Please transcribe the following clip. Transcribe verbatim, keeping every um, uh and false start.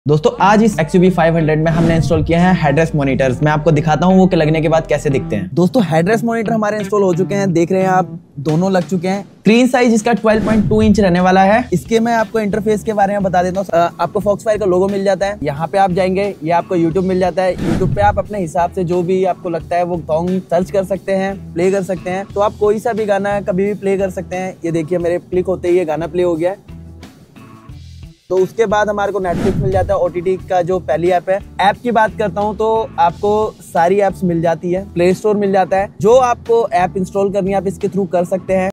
दोस्तों आज इस X U V five hundred में हमने इंस्टॉल किए हैं हेडरेस्ट मॉनिटर्स। मैं आपको दिखाता हूँ वो के लगने के बाद कैसे दिखते हैं। दोस्तों हेडरेस्ट मॉनिटर हमारे इंस्टॉल हो चुके हैं, देख रहे हैं आप, दोनों लग चुके हैं। स्क्रीन साइज इसका ट्वेल्व पॉइंट टू इंच रहने वाला है। इसके मैं आपको इंटरफेस के बारे में बता देता हूँ। आपको फॉक्सफायर का लोगो मिल जाता है, यहाँ पे आप जाएंगे, ये आपको यूट्यूब मिल जाता है। यूट्यूब पे आप अपने हिसाब से जो भी आपको लगता है वो सॉन्ग सर्च कर सकते हैं, प्ले कर सकते हैं। तो आप कोई सा भी गाना कभी भी प्ले कर सकते हैं। ये देखिए मेरे क्लिक होते ही ये गाना प्ले हो गया है। तो उसके बाद हमारे को नेटफ्लिक्स मिल जाता है, ओटीटी का जो पहली ऐप है। ऐप की बात करता हूँ तो आपको सारी ऐप्स मिल जाती है, प्ले स्टोर मिल जाता है। जो आपको ऐप इंस्टॉल करनी है आप इसके थ्रू कर सकते हैं।